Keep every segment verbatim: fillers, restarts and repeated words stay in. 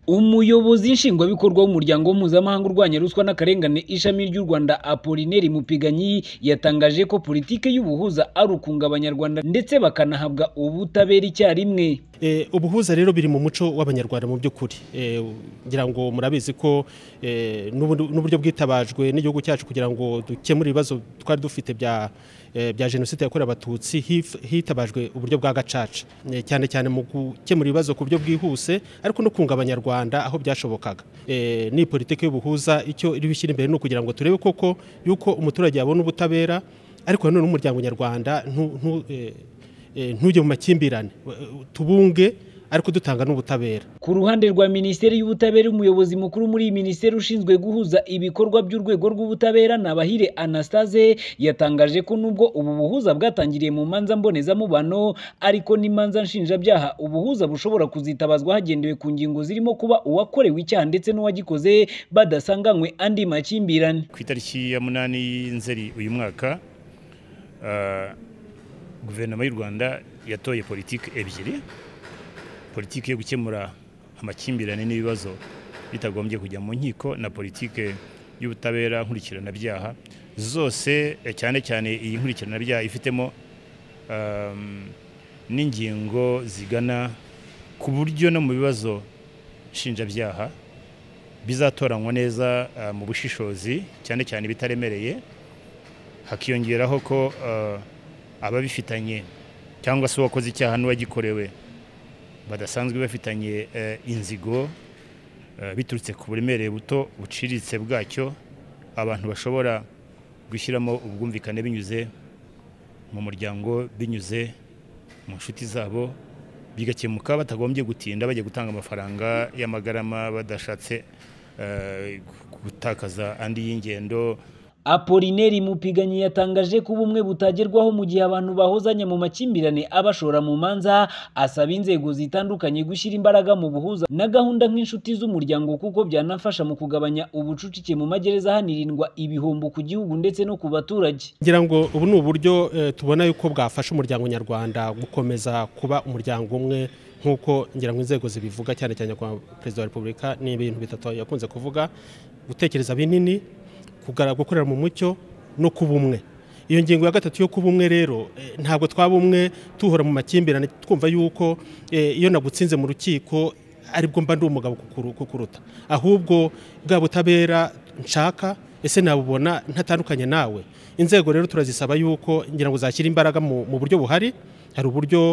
Umuyobozi nshingwabikorwa w'umuryango mpuzamahanga urwanya ruswa n'akarengane ishami ry'u Rwanda Apolineri Mupiganyi yatangaje ko politike y'ubuhuza ari ukunga Abanyarwanda ndetse bakanahabwa ubutabera icyarimwe. E, ubuhuza rero biri mu muco w'Abanyarwanda mu by'ukuri. E, ngira ngo murabizi ko e, n'uburyo bwitabajwe n'igihugu cyacu kugira ngo dukemure ibibazo twari dufite bya e, bya jenoside yakorewe abatutsi hitabajwe uburyo bwa gacaca. E, cyane cyane mu gukemura ibibazo ku buryo bwihuse ariko no kunga Abanyarwanda aho byashobokaga. E, ni politike y'ubuhuza icyo iri bishyira imbere no kugira ngo turebe koko yuko umuturage yabona ubutabera ariko none n'umuryango nyarwanda ntu, ntu e, ntujye mu makimbirane tubunge ariko dutanga n'ubutabera. Ku ruhande rwa Minisiteri y'Ubutabera umuyobozi mukuru muri Minisiteri ushinzwe guhuza ibikorwa by'urwego rw'ubutabera Nabahire Anastase yatangaje ko nubwo ubu buhuza bwatangiriye mu manza mbonezamubano ariko n'imanza nshinjabyaha ubuhuza bushobora kuzitabazwa hagendewe ku ngingo zirimo kuba uwakorewe icyaha ndetse n'uwagikoze badasanganywe andi makimbirane. Ku itariki ya munani Nzeri uyu mwaka uh, Guverinoma y'u Rwanda yatoye politiki ebyiri, politiki yo gukemura amakimbirane n'ibibazo bitagombye kujya mu nkiko na politiki y'ubutabera nkurikirana byaha. Zose cyane cyane iyi nkurikirana byaha ifitemo um, n'ingingo zigana ku buryo no mu bibazo nshinjabyaha bizatoranywa neza uh, mu bushishozi cyane cyane bitaremereye, hakiyongeraho ko uh, ababifitanye cyangwa se uwakoze icyaha n'uwagikorewe badasanzwe bafitanye uh, inzigo uh, biturutse ku buremere buto buciritse bwacyo, abantu bashobora gushyiramo ubwumvikane binyuze mu muryango, binyuze mu nshuti zabo, bigakemuka batagombye gutinda bajya gutanga amafaranga y'amagarama badashatse uh, gutakaza andi y'ingendo. Apolineri Mupiganyi yatangaje ko ubumwe butagerwaho mu gihe abantu bahozanya mu makimbirane abashora mu manza, asaba inzego zitandukanye gushyira imbaraga mu buhuza na gahunda nk'inshuti z'umuryango kuko byanafasha mu kugabanya ubucucike mu magereza hanirindwa ibihombo ku gihugu ndetse no ku baturage. Ngira ngo ubu ni uburyo e, tubona yuko bwafasha umuryango nyarwanda gukomeza kuba umuryango umwe nkuko ngira ngo inzego zibivuga, cyane cyane kwa Perezida wa Repubulika ni ibintu bitatu yakunze kuvuga: gutekereza binini, gukorera mu mucyo no kubumwe. Iyo ngingo ya gatatu yo kubumwe rero ntabwo twabumwe tuhora mu makimbirane twumva yuko iyo nagutsinze mu rukiko aribwo mba ndi umugabo kukuruta, ahubwo bwa butabera nshaka ese nabubona ntatandukanye nawe. Inzego rero turazisaba yuko ngira ngo zashyira imbaraga mu buryo buhari. Hari uburyo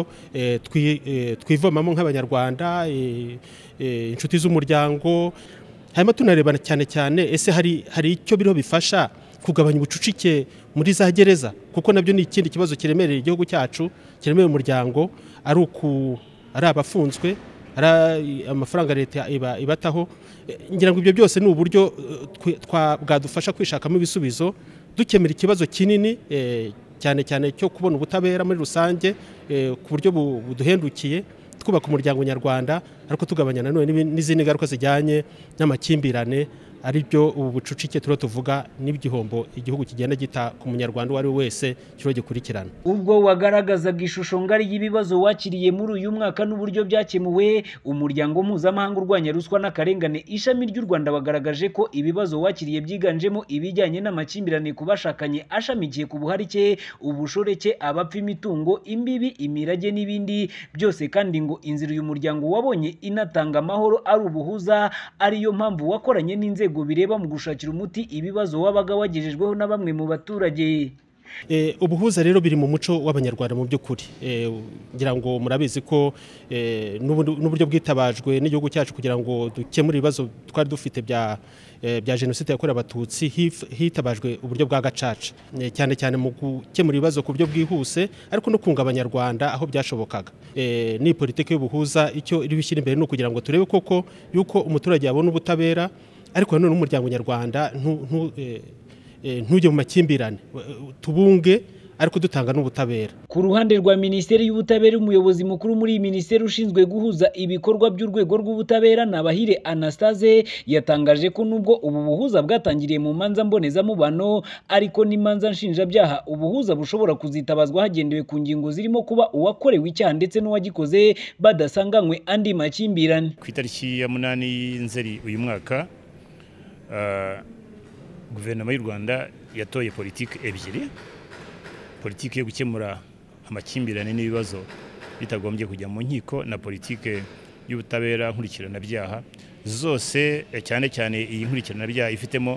twivomamo nk'Abanyarwanda, inshuti z'umuryango, hanyuma tunarebana cyane cyane ese hari hari icyo biriho bifasha kugabanya ubucucike muri za gereza, kuko nabyo ni ikindi kibazo kiremereye igihugu cyacu, kiremereye umuryango, ari uku ari abafunzwe, ari amafaranga leta iba ibataho. Ngira ngo ibyo byose ni uburyo bwadufasha kwishakamo ibisubizo dukemura ikibazo kinini cyane cyane cyo kubona ubutabera muri rusange ku buryo buduhendukiye, twubaka umuryango nyarwanda ariko tugabanya nanone n'izindi ngaruka zijyanye n'amakimbirane, ari byo ubu bucucike turo tuvuga n'ibigihombo igihugu kigenda gita ku munyarwanda wari wese kiro gikurikirana. Ubwo wagaragazaga ishusho ngari y'ibibazo wakiriye muri uyu mwaka n'uburyo byakemuwe, umuryango mpuzamahanga urwanya ruswa n'akarengane ishami ry'u Rwanda bagaragaje ko ibibazo wakiriye byiganjemo ibijyanye n'amakimbirane ku bashakanye ashamikiye ku buharike, ubushoreke, abapfa imitungo, imbibi, imirage n'ibindi byose, kandi ngo inzira uyu muryango wabonye inatanga amahoro ari ubuhuza, ariyo mpamvu wakoranye n'inzego bireba mu gushakira umuti ibibazo wabaga wagejejweho na bamwe mu baturage. E, ubuhuza rero biri mu muco w'Abanyarwanda mu by'ukuri. E, ngira ngo murabizi ko e, n'uburyo bwitabajwe n'igihugu cyacu kugira ngo dukemure ibibazo twari dufite bya e, bya jenoside yakorewe abatutsi hitabajwe uburyo bwa gacaca, e, cyane cyane mu gukemura ibibazo ku buryo bwihuse ariko no kunga Abanyarwanda aho byashobokaga. E, ni politiki y'ubuhuza icyo iri bishyira imbere no kugira ngo turebe koko yuko umuturage yabona ubutabera ariko none n'umuryango nyarwanda ntujye mu makimbirane tubunge ariko dutanga n'ubutabera. Ku ruhande rwa Minisiteri y'Ubutabera, umuyobozi mukuru muri iyi minisiteri ushinzwe guhuza ibikorwa by'urwego rw'ubutabera Nabahire Anastase yatangaje ko nubwo ubu buhuza bwatangiriye mu manza mbonezamubano, ariko n'imanza nshinjabyaha ubuhuza bushobora kuzitabazwa hagendewe ku ngingo zirimo kuba uwakorewe icyaha ndetse n'uwagikoze badasanganywe andi makimbirane. Ku itariki ya munani Nzeri uyu mwaka, uh, guverinoma y'u Rwanda yatoye politiki ebyiri, politiki yo gukemura amakimbirane n'ibibazo bitagombye kujya mu nkiko na politiki y'ubutabera nkurikiranabyaha. Zose cyane cyane iyi nkurikiranabyaha ifitemo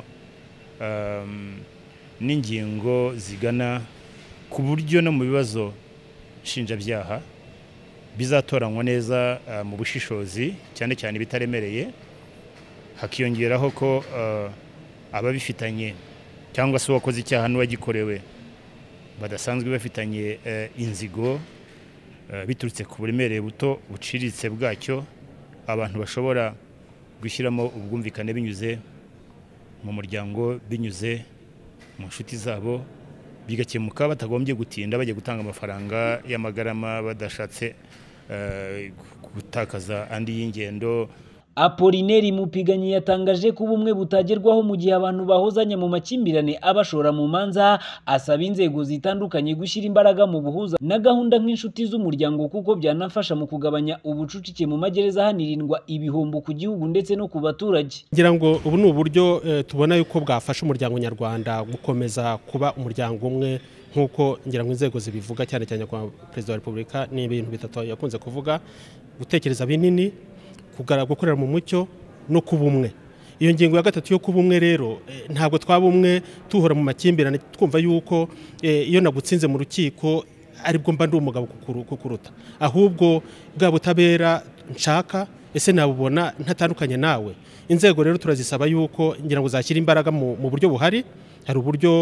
um, n'ingingo zigana ku buryo no mu bibazo nshinjabyaha bizatoranywa neza uh, mu bushishozi, cyane cyane bitaremereye, hakiyongeraho ko uh, ababifitanye cyangwa se uwakoze icyaha n'uwagikorewe badasanzwe bafitanye uh, inzigo uh, biturutse ku buremere buto buciriritse bwacyo, abantu bashobora gushyiramo ubwumvikane binyuze mu muryango, binyuze mu nshuti zabo, bigakemuka batagombye gutinda bajya gutanga amafaranga y'amagarama badashatse uh, gutakaza andi y'ingendo. Apolineri Mupiganyi yatangaje ko ubumwe butagerwaho mu gihe abantu bahozanya mu makimbirane abashora mu manza, asaba inzego zitandukanye gushyira imbaraga mu buhuza na gahunda nk'inshuti z'umuryango kuko byanafasha mu kugabanya ubucucike mu magereza hanirindwa ibihombo ku gihugu ndetse no ku baturage. Ngira ngo ubu ni uburyo e, tubona yuko bwafasha umuryango nyarwanda gukomeza kuba umuryango umwe, nkuko ngira ngo inzego zibivuga, cyane cyane kwa Perezida wa Repubulika ni ibintu bitatu yakunze kuvuga: gutekereza binini, gukorera mu mucyo no kubumwe. Iyo ngingo ya gatatu yo kubumwe rero ntabwo twabumwe tuhora mu makimbirane twumva yuko iyo nagutsinze mu rukiko aribwo mba ndi umugabo kukuruta, ahubwo bwa butabera nshaka ese nabubona ntatandukanye nawe. Inzego rero turazisaba yuko ngira ngo zashyira imbaraga mu buryo buhari. Hari uburyo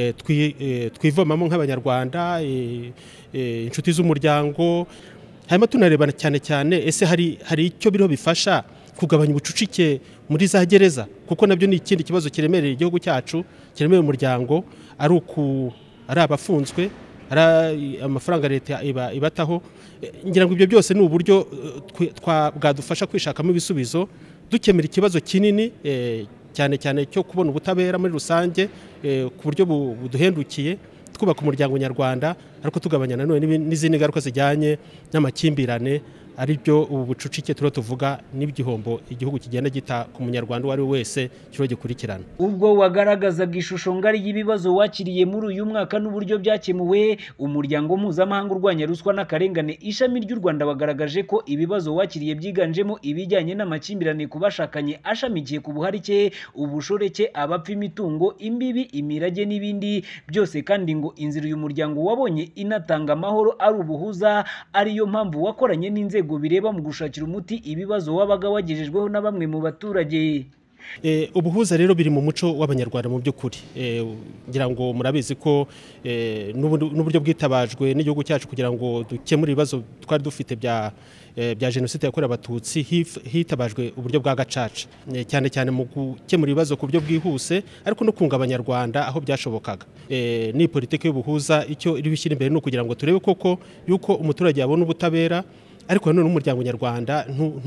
twivomamo nk'Abanyarwanda, inshuti z'umuryango, hanyuma tunarebana cyane cyane ese hari hari icyo biriho bifasha kugabanya ubucucike muri za gereza, kuko nabyo ni ikindi kibazo kiremereye igihugu cyacu, kiremereye umuryango, ari uku ari abafunzwe, ari amafaranga leta iba ibataho. Ngira ngo ibyo byose ni uburyo bwadufasha kwishakamo ibisubizo, dukemura ikibazo kinini cyane cyane cyo kubona ubutabera muri rusange ku buryo buduhendukiye, twubaka umuryango nyarwanda, ariko tugabanya nanone n'izindi ngaruka zijyanye n'amakimbirane, ari byo ubu bucucike turo tuvuga n'ibigihombo igihugu kigenda gita ku munyarwanda uwo ari we wese kiro gikurikirana. Ubwo wagaragazaga ishusho ngari y'ibibazo wakiriye muri uyu mwaka n'uburyo byakemuwe, umuryango mpuzamahanga urwanya ruswa n'akarengane ishami ry'u Rwanda wagaragaje ko ibibazo wakiriye byiganjemo ibijyanye n'amakimbirane ku bashakanye ashamikiye ku buharike, ubushoreke, abapfa imitungo, imbibi, imirage n'ibindi byose, kandi ngo inzira uyu muryango wabonye inatanga amahoro ari ubuhuza, ariyo mpamvu wakoranye n'inzego bireba mu gushakira umuti ibibazo wabaga wagejejweho na bamwe mu baturage. E, ubuhuza rero biri mu muco w'Abanyarwanda mu by'ukuri. E, ngira ngo murabizi ko e, n'uburyo bwitabajwe n'igihugu cyacu kugira ngo dukemure ibibazo twari dufite bya e, bya jenoside yakorewe Abatutsi, hitabajwe uburyo bwa gacaca, e, cyane cyane mu gukemura ibibazo ku buryo bwihuse, ariko no kunga Abanyarwanda aho byashobokaga. E, ni politiki y'ubuhuza icyo iri bishyira imbere no kugira ngo turebe koko yuko umuturage yabona ubutabera, ariko none umuryango nyarwanda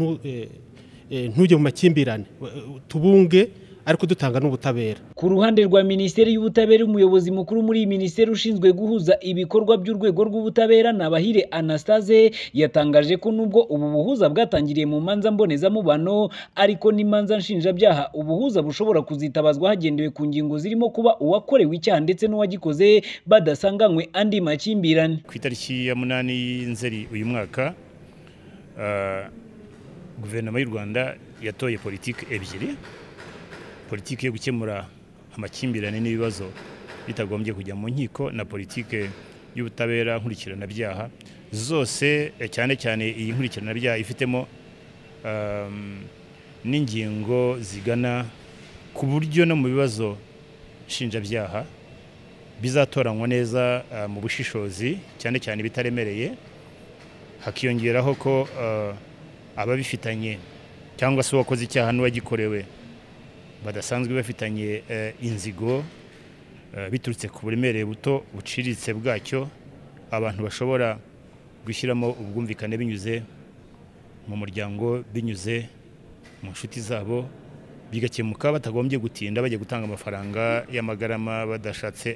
ntujye mu makimbirane, tubunge ariko dutanga n'ubutabera. Ku ruhande rwa Minisiteri y'Ubutabera, umuyobozi mukuru muri iyi minisiteri ushinzwe guhuza ibikorwa by'urwego rw'ubutabera Nabahire Anastase yatangaje ko nubwo ubu buhuza bwatangiriye mu manza mbonezamubano, ariko n'imanza nshinjabyaha ubuhuza bushobora kuzitabazwa hagendewe ku ngingo zirimo kuba uwakorewe icyaha ndetse n'uwagikoze badasanganywe andi makimbirane. Ku itariki ya munani Nzeri uyu mwaka, uh, guverinoma y'u Rwanda yatoye politiki ebyiri, politiki yo gukemura amakimbirane n'ibibazo bitagombye kujya mu nkiko na politiki y'ubutabera nkurikiranabyaha. Zose cyane cyane iyi nkurikiranabyaha ifitemo um, n'ingingo zigana ku buryo no mu bibazo nshinjabyaha bizatoranywa neza uh, mu bushishozi, cyane cyane bitaremereye, hakiyongeraho ko uh, ababifitanye cyangwa se uwakoze icyaha n'uwagikorewe badasanzwe bafitanye uh, inzigo, biturutse ku buremere buto buciriritse bwacyo abantu bashobora gushyiramo ubwumvikane binyuze mu muryango, binyuze mu nshuti zabo, bigakemuka batagombye gutinda bajya gutanga amafaranga y'amagarama badashatse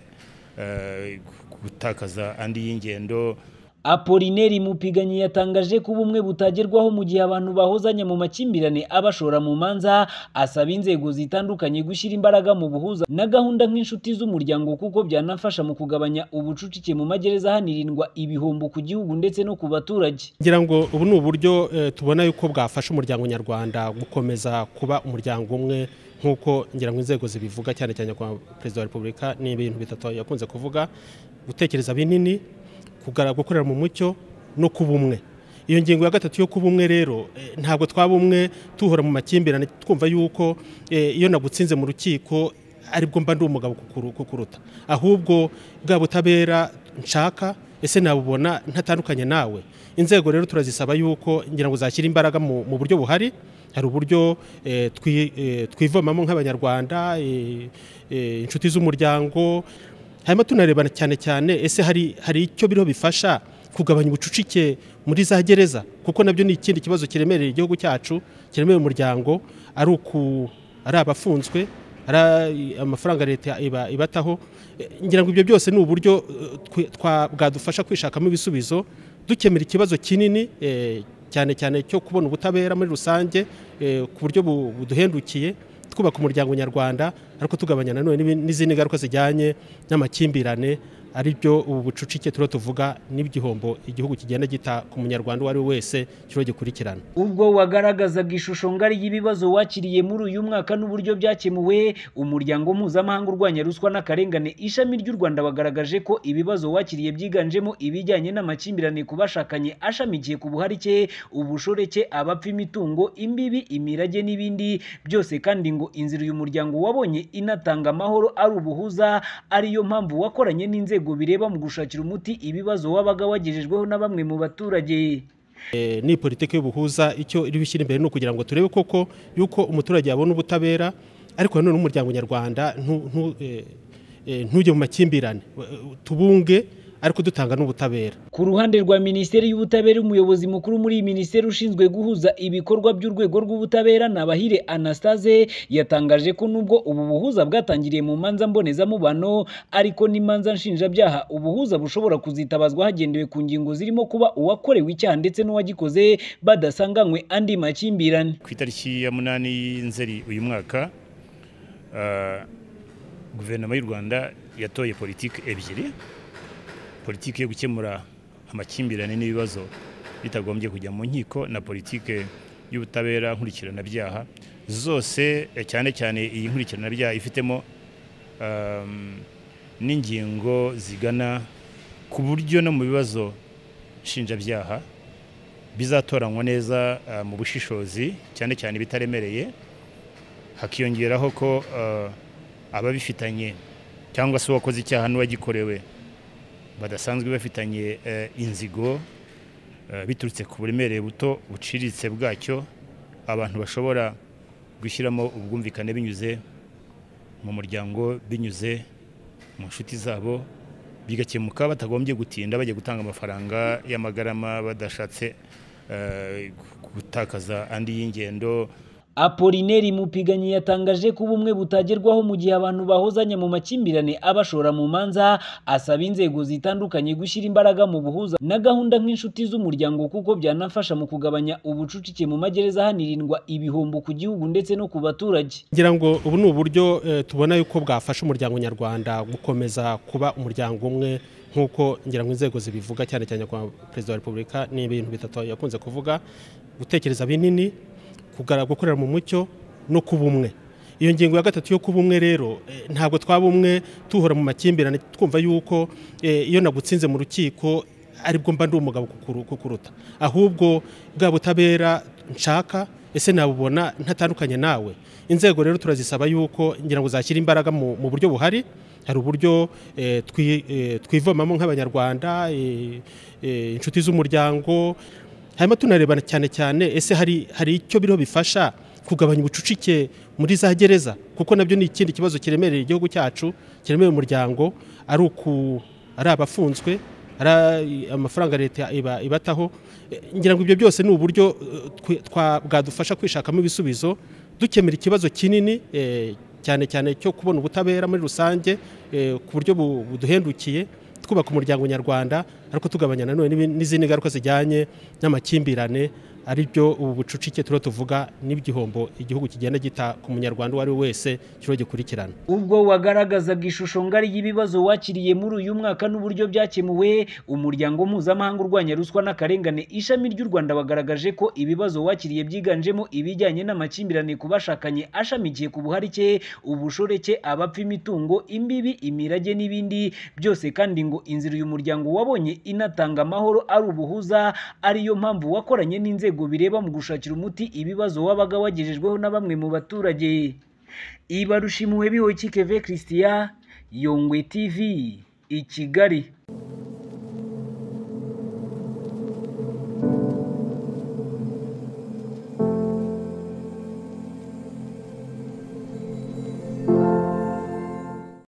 gutakaza andi y'ingendo. Apolineri Mupiganyi yatangaje ko ubumwe butagerwaho mu gihe abantu bahozanya mu makimbirane abashora mu manza, asaba inzego zitandukanye gushyira imbaraga mu buhuza na gahunda nk'inshuti z'umuryango kuko byanafasha mu kugabanya ubucucike mu magereza hanirindwa ibihombo ku gihugu ndetse no ku baturage. Ngira ngo ubu ni uburyo e, tubona yuko bwafasha umuryango nyarwanda gukomeza kuba umuryango umwe nkuko ngira ngo inzego zibivuga, cyane cyane kwa Perezida wa Repubulika ni ibintu bitatu yakunze kuvuga: gutekereza binini, gukorera mu mucyo no kubumwe. Iyo ngingo ya gatatu yo kubumwe rero ntabwo twabumwe tuhora mu makimbirane twumva yuko iyo nagutsinze mu rukiko aribwo mba ndi umugabo kukuruta, ahubwo bwa butabera nshaka ese nabubona ntatandukanye nawe. Inzego rero turazisaba yuko ngira ngo zashyira imbaraga mu buryo buhari. Hari uburyo twivomamo nk'Abanyarwanda, inshuti z'umuryango, hanyuma tunarebana cyane cyane ese hari hari icyo biriho bifasha kugabanya ubucucike muri za gereza, kuko nabyo ni ikindi kibazo kiremereye igihugu cyacu, kiremereye umuryango, ari uku ari abafunzwe, ari amafaranga leta iba ibataho. Ngira ngo ibyo byose ni uburyo bwadufasha kwishakamo ibisubizo, dukemura ikibazo kinini cyane cyane cyo kubona ubutabera muri rusange ku buryo buduhendukiye, twubaka umuryango nyarwanda, ariko tugabanya nanone n'izindi ngaruka zijyanye n'amakimbirane, ari byo ubu bucucike turo tuvuga n'ibigihombo igihugu kigenda gita ku munyarwanda wari wese kiro gikurikirana. Ubwo wagaragazaga ishusho ngari y'ibibazo wakiriye muri uyu mwaka n'uburyo byakemuwe, umuryango mpuzamahanga urwanya ruswa n'akarengane ishami ry'u Rwanda bagaragaje ko ibibazo wakiriye byiganjemo ibijyanye n'amakimbirane ku bashakanye ashamikiye ku buharike, ubushoreke, abapfa imitungo, imbibi, imirage n'ibindi byose, kandi ngo inzira uyu muryango wabonye inatanga amahoro ari ubuhuza, ariyo mpamvu wakoranye n'inzego bireba mu gushakira umuti ibibazo wabaga wagejejweho na bamwe mu baturage. E, ni politiki y'ubuhuza icyo iri bishyira imbere no kugira ngo turebe koko yuko umuturage yabona ubutabera, ariko nanone umuryango nyarwanda ntujye mu makimbirane, tubunge ariko dutanga n'ubutabera. Ku ruhande rwa Minisiteri y'Ubutabera, umuyobozi mukuru muri iyi minisiteri ushinzwe guhuza ibikorwa by'urwego rw'ubutabera Nabahire Anastase yatangaje ko nubwo ubu buhuza bwatangiriye mu manza mbonezamubano, ariko n'imanza nshinjabyaha ubuhuza bushobora kuzitabazwa hagendewe ku ngingo zirimo kuba uwakorewe icyaha ndetse n'uwagikoze badasanganywe andi makimbirane. Ku itariki ya munani Nzeri uyu mwaka, uh, guverinoma y'u Rwanda yatoye politiki ebyiri: politiki yo gukemura amakimbirane n'ibibazo bitagombye kujya mu nkiko, na politiki y'ubutabera nkurikiranabyaha. Zose cyane cyane iyi nkurikiranabyaha ifitemo um, n'ingingo zigana ku buryo no mu bibazo nshinjabyaha bizatoranywa neza uh, mu bushishozi, cyane cyane bitaremereye, hakiyongeraho ko uh, ababifitanye cyangwa se uwakoze icyaha n'uwagikorewe badasanzwe bafitanye uh, inzigo uh, biturutse ku buremere buto buciriritse bwacyo, abantu bashobora gushyiramo ubwumvikane binyuze mu muryango, binyuze mu nshuti zabo, bigakemuka batagombye gutinda bajya gutanga amafaranga y'amagarama badashatse uh, gutakaza andi y'ingendo. Apolineri Mupiganyi yatangaje ko ubumwe butagerwaho mu gihe abantu bahozanya mu makimbirane abashora mu manza, asaba inzego zitandukanye gushyira imbaraga mu buhuza na gahunda nk'inshuti z'umuryango kuko byanafasha mu kugabanya ubucucike mu magereza hanirindwa ibihombo ku gihugu ndetse no ku baturage. Ngira ngo ubu ni uburyo e, tubona yuko bwafasha umuryango nyarwanda gukomeza kuba umuryango umwe nkuko ngira ngo inzego zibivuga, cyane cyane kwa Perezida wa Repubulika ni ibintu bitatu yakunze kuvuga: gutekereza binini, gukorera mu mucyo no kubumwe. Iyo ngingo ya gatatu yo kubumwe rero ntabwo twabumwe tuhora mu makimbirane twumva yuko iyo nagutsinze mu rukiko aribwo mba ndi umugabo kukuruta, ahubwo bwa butabera nshaka ese nabubona ntatandukanye nawe. Inzego rero turazisaba yuko ngira ngo zashyira imbaraga mu buryo buhari. Hari uburyo twivomamo nk'Abanyarwanda, inshuti z'umuryango, hanyuma tunarebana cyane cyane ese hari hari icyo biriho bifasha kugabanya ubucucike muri za gereza kuko nabyo ni ikindi kibazo kiremereye igihugu cyacu kiremereye umuryango ari uku ari abafunzwe ari amafaranga leta iba ibataho ngira ngo ibyo byose ni uburyo bwadufasha kwishakamo ibisubizo dukemera ikibazo kinini cyane cyane cyo kubona ubutabera muri rusange ku buryo buduhendukiye twubaka umuryango nyarwanda ariko tugabanya nanone n'izindi ngaruka zijyanye n'amakimbirane ari byo ubu bucucike turo tuvuga n'ibigihombo igihugu kigenda gita ku munyarwanda wari wese kiro gikurikirana. Ubwo wagaragazaga ishusho ngari y'ibibazo wakiriye muri uyu mwaka n'uburyo byakemuwe, umuryango mpuzamahanga urwanya ruswa n'akarengane ishami ry'u Rwanda bagaragaje ko ibibazo wakiriye byiganjemo ibijyanye n'amakimbirane kubashakanye ashamikiye ku buharike, ubushoreke, abapfa imitungo, imbibi, imirage n'ibindi byose, kandi ngo inzira uyu muryango wabonye inatanga amahoro ari ubuhuza, ariyo mpamvu wakoranye n'inzego bireba mu gushakira umuti ibibazo wabaga wagejejweho na bamwe mu baturage. Ibarushimuwe bihoye Christian, Yongwe T V, i Kigali.